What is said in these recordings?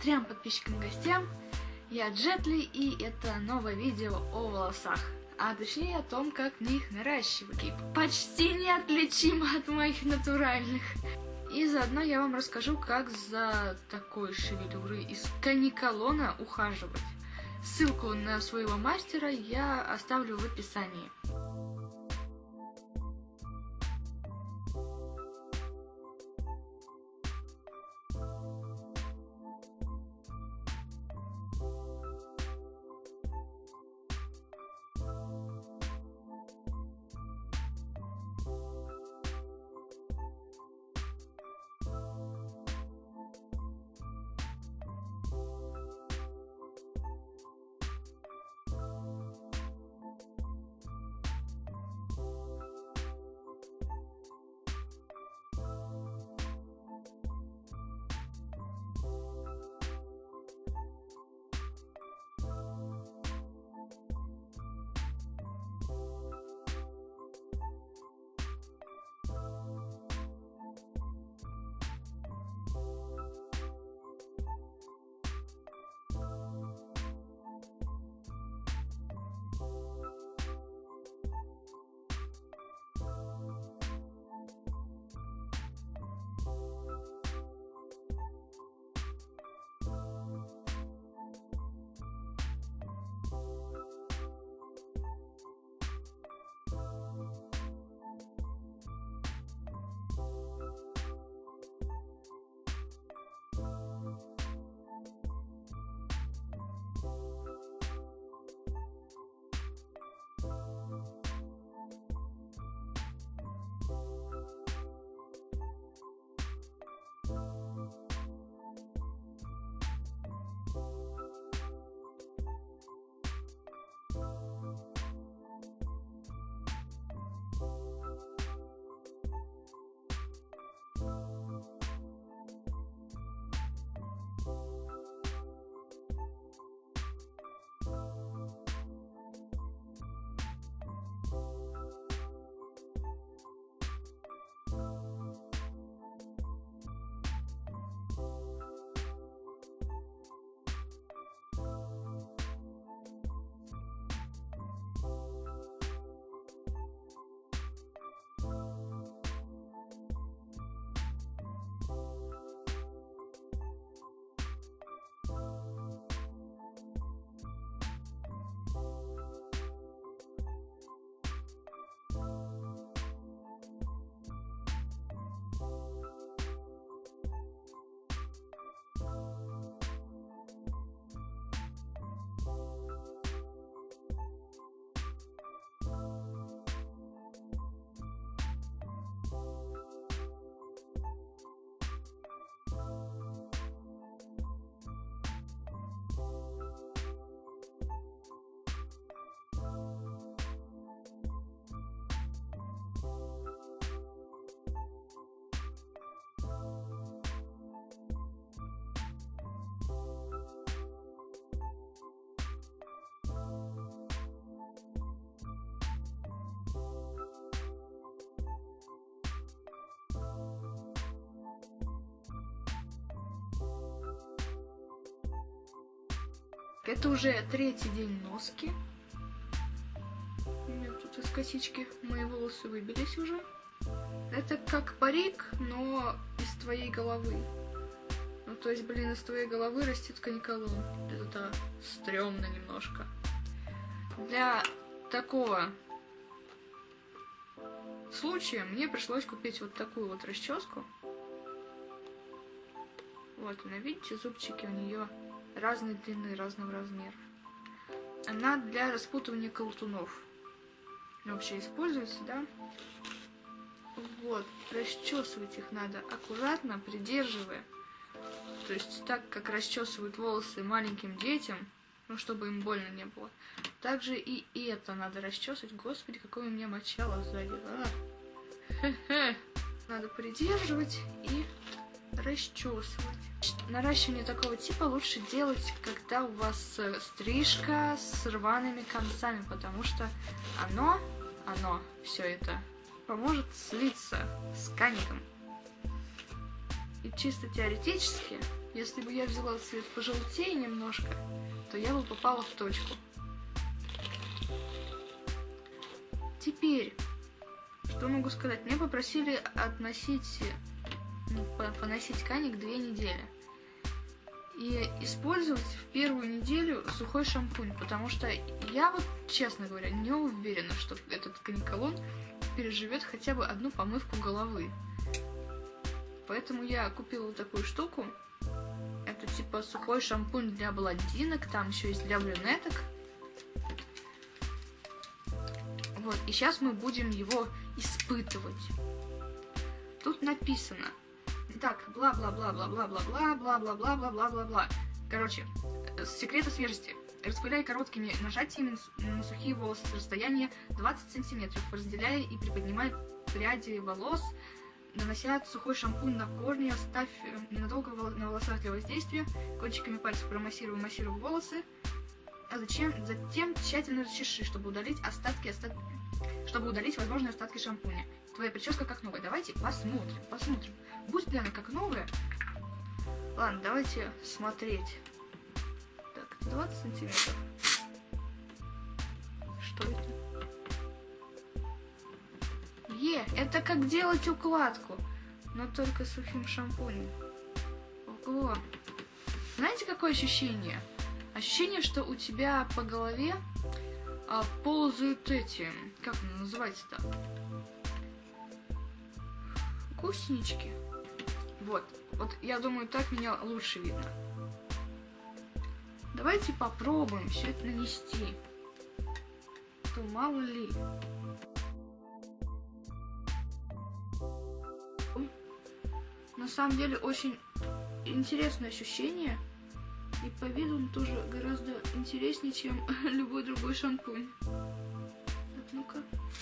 Трем подписчикам и гостям, я Джетли, и это новое видео о волосах, а точнее о том, как мне их наращивать. И почти неотличимо от моих натуральных. И заодно я вам расскажу, как за такой шевелюрой из каниколона ухаживать. Ссылку на своего мастера я оставлю в описании. Это уже третий день носки. У меня тут из косички мои волосы выбились уже. Это как парик, но из твоей головы. Ну, то есть, блин, из твоей головы растет каниколон. Это стрёмно немножко. Для такого случая мне пришлось купить вот такую вот расческу. Вот, она, видите, зубчики у нее разной длины, разного размера. Она для распутывания колтунов вообще используется, да? Вот, расчесывать их надо аккуратно, придерживая. То есть так, как расчесывают волосы маленьким детям, ну, чтобы им больно не было. Также и это надо расчесывать. Господи, какое у меня мочало сзади. Надо придерживать и расчесывать. Наращивание такого типа лучше делать, когда у вас стрижка с рваными концами, потому что оно все это поможет слиться с каником. И чисто теоретически, если бы я взяла цвет пожелтее немножко, то я бы попала в точку. Теперь, что могу сказать? Меня попросили поносить каник 2 недели. И использовать в первую неделю сухой шампунь, потому что я вот, честно говоря, не уверена, что этот каниколон переживет хотя бы одну помывку головы. Поэтому я купила вот такую штуку. Это типа сухой шампунь для блондинок, там еще есть для брюнеток. Вот, и сейчас мы будем его испытывать. Тут написано. Так, бла-бла-бла-бла-бла-бла-бла-бла-бла-бла-бла-бла-бла-бла. Короче, секреты свежести. Распыляй короткими нажатиями на сухие волосы с расстояния 20 сантиметров, разделяя и приподнимая пряди волос, нанося сухой шампунь на корни, оставь ненадолго на волосах для воздействия, кончиками пальцев промассируй, массируй волосы, а затем тщательно расчеши, чтобы удалить возможные остатки шампуня. Твоя прическа как новая. Давайте посмотрим. Будет ли она как новая? Ладно, давайте смотреть. Так, 20 сантиметров. Что это? Это как делать укладку, но только сухим шампунем. Ого. Знаете, какое ощущение? Ощущение, что у тебя по голове ползают эти, как это называется-то? Гусенички. Вот, я думаю, так меня лучше видно. Давайте попробуем все это нанести. То мало ли. На самом деле очень интересное ощущение. И по виду он тоже гораздо интереснее, чем любой другой шампунь. Так, ну-ка.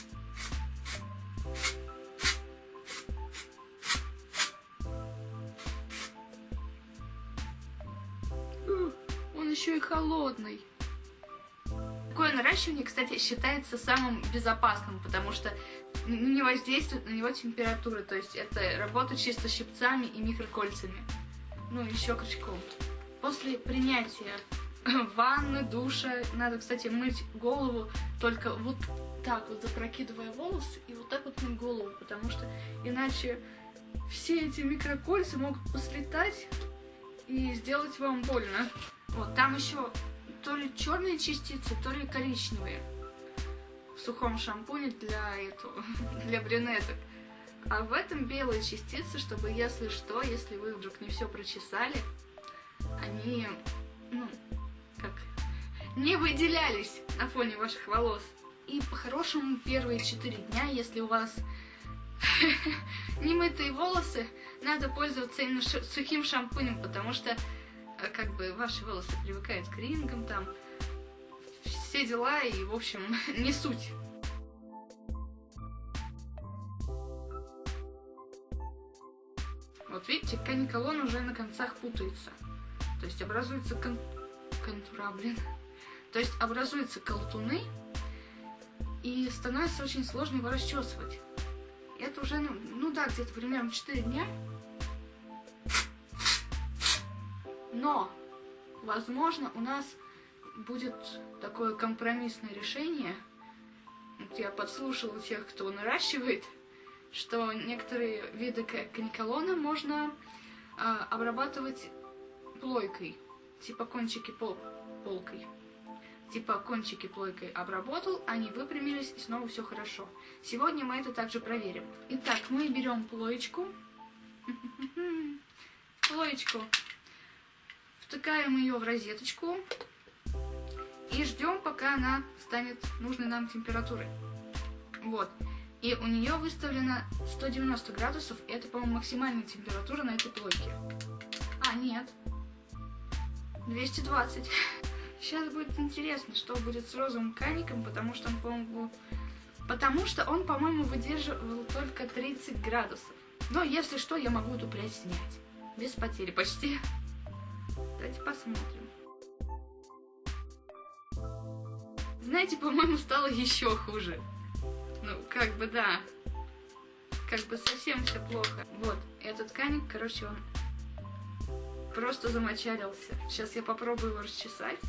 Он еще и холодный. Такое наращивание, кстати, считается самым безопасным, потому что не воздействует на него температура. То есть это работа чисто щипцами и микрокольцами. Ну, еще крючком. После принятия ванны, душа, надо, кстати, мыть голову только вот так вот, запрокидывая волосы, и вот так вот мыть голову, потому что иначе все эти микрокольца могут послетать и сделать вам больно. Вот, там еще то ли черные частицы, то ли коричневые в сухом шампуне для брюнеток. А в этом белые частицы, чтобы, если что, если вы вдруг не все прочесали, они, не выделялись на фоне ваших волос. И по-хорошему первые 4 дня, если у вас немытые волосы, надо пользоваться именно сухим шампунем, потому что ваши волосы привыкают к рингам, там все дела, и в общем не суть. Вот видите, каниколон уже на концах путается. То есть образуются То есть образуются колтуны, и становится очень сложно его расчесывать. И это уже, где-то примерно 4 дня. Но, возможно, у нас будет такое компромиссное решение. Вот я подслушала тех, кто наращивает, что некоторые виды каниколона можно обрабатывать плойкой, типа кончики плойкой обработал, они выпрямились, и снова все хорошо. Сегодня мы это также проверим. Итак, мы берем плоечку, втыкаем ее в розеточку и ждем, пока она станет нужной нам температурой. Вот. И у нее выставлено 190 градусов, и это, по-моему, максимальная температура на этой плойке. А, нет. 220. Сейчас будет интересно, что будет с розовым каником, потому что он, по-моему, выдерживал только 30 градусов. Но если что, я могу эту прядь снять. Без потери почти. Давайте посмотрим. Знаете, по-моему, стало еще хуже. Да. как бы совсем все плохо. Вот, этот каник, короче, он просто замочалился. Сейчас я попробую его расчесать.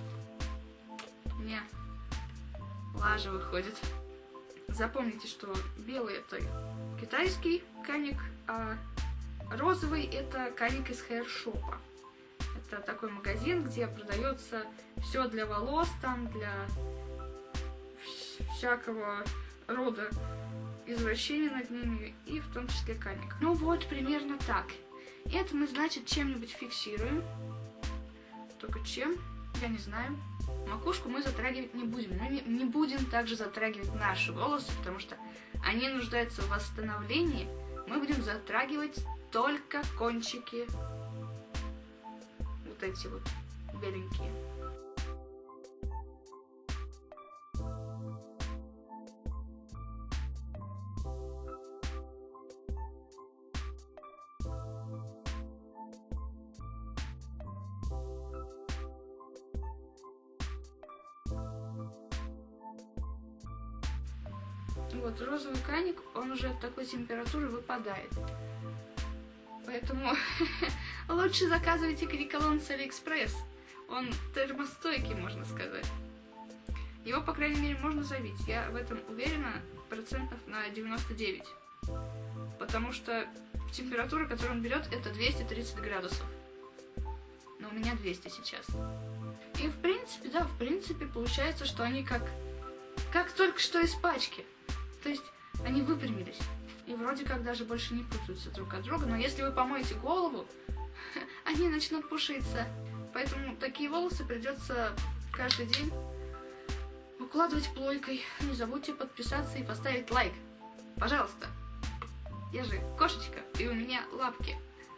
Не, лажа выходит. Запомните, что белый это китайский каник, а розовый это каник из Hair Shop. Это такой магазин, где продается все для волос, там для всякого рода извращения над ними, и в том числе каник. Ну вот, примерно так. Это мы, значит, чем-нибудь фиксируем. Только чем? Я не знаю. Макушку мы затрагивать не будем. Но не будем также затрагивать наши волосы, потому что они нуждаются в восстановлении. Мы будем затрагивать только кончики. Вот эти вот беленькие. Вот, розовый каник, он уже от такой температуры выпадает. Поэтому лучше заказывайте каниколон с Алиэкспресс. Он термостойкий, можно сказать. Его, по крайней мере, можно завить. Я в этом уверена процентов на 99. Потому что температура, которую он берет, это 230 градусов. Но у меня 200 сейчас. И в принципе, да, в принципе, получается, что они как только что из пачки. То есть они выпрямились. И вроде как даже больше не путаются друг от друга. Но если вы помоете голову, они начнут пушиться. Поэтому такие волосы придется каждый день укладывать плойкой. Не забудьте подписаться и поставить лайк. Пожалуйста. Я же кошечка, и у меня лапки.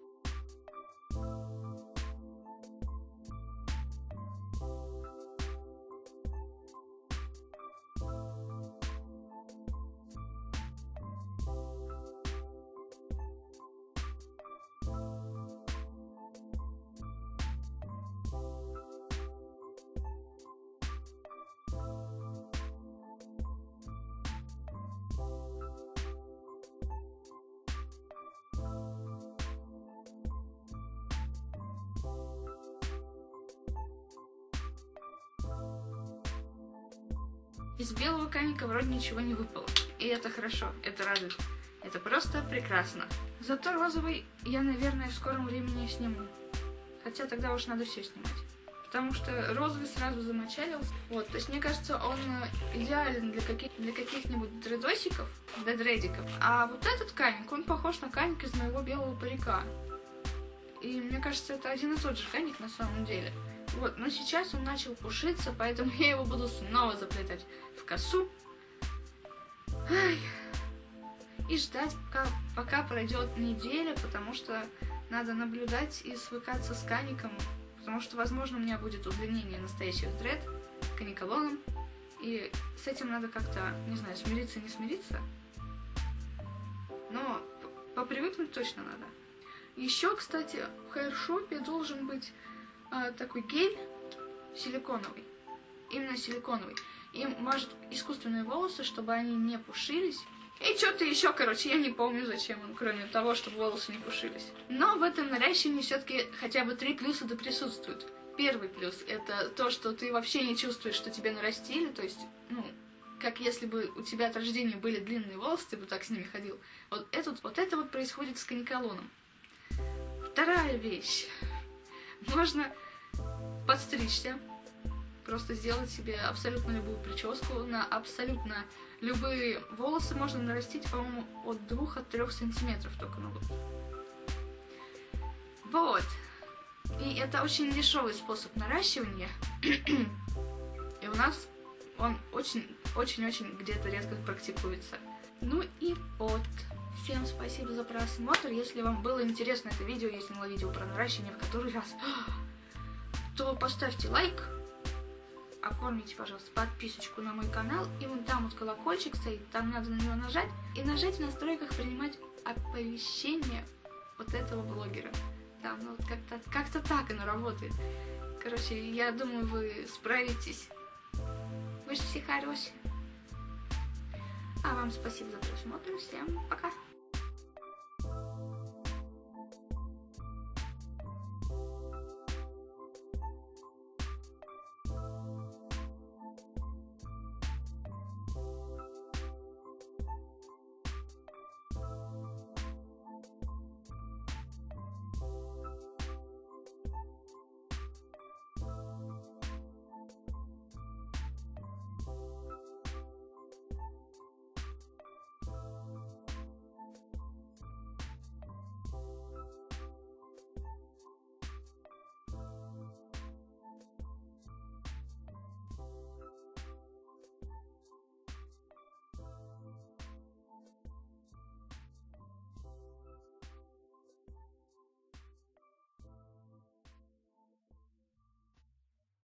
Из белого каника вроде ничего не выпало. И это хорошо, это радует. Это просто прекрасно. Зато розовый я, наверное, в скором времени сниму. Хотя тогда уж надо все снимать. Потому что розовый сразу замочалился. Вот, то есть мне кажется, он идеален для каких-нибудь дредосиков, для дредиков. А вот этот каник, он похож на каник из моего белого парика. И мне кажется, это один и тот же каник на самом деле. Вот, но сейчас он начал пушиться, поэтому я его буду снова заплетать в косу. Ай. И ждать, пока пройдет неделя, потому что надо наблюдать и свыкаться с каником. Потому что, возможно, у меня будет удлинение настоящих дред каниколоном. И с этим надо как-то, не знаю, смириться, не смириться. Но попривыкнуть точно надо. Еще, кстати, в Hair Shop должен быть такой гель силиконовый. Именно силиконовый. Им мажут искусственные волосы, чтобы они не пушились. И что-то еще, короче, я не помню, зачем он, кроме того, чтобы волосы не пушились. Но в этом наращивании все-таки хотя бы 3 плюса да присутствуют. Первый плюс — это то, что ты вообще не чувствуешь, что тебе нарастили. То есть, ну, как если бы у тебя от рождения были длинные волосы, ты бы так с ними ходил. Вот это вот происходит с каниколоном. Вторая вещь. Можно подстричься, просто сделать себе абсолютно любую прическу, на абсолютно любые волосы можно нарастить, по-моему, от 2-3 сантиметров только могут. Вот. И это очень дешевый способ наращивания. И у нас он очень-очень где-то редко практикуется. Ну и вот. Всем спасибо за просмотр. Если вам было интересно это видео, я сняла видео про наращивание в который раз, то поставьте лайк, оформите, пожалуйста, подписочку на мой канал, и вон там вот колокольчик стоит, там надо на него нажать, и нажать в настройках принимать оповещение вот этого блогера. Да, ну вот как-то так оно работает. Короче, я думаю, вы справитесь. Вы же все хорошие. А вам спасибо за просмотр. Всем пока.